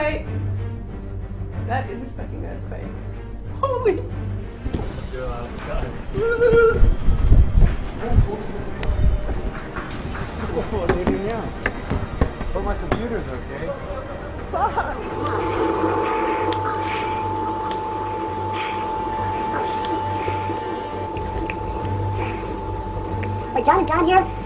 earthquake. That is a fucking earthquake. Holy. What are you doing now? But my computer's okay. Fuck. Wait, John here?